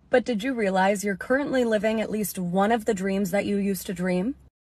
But did you realize you're currently living at least one of the dreams that you used to dream?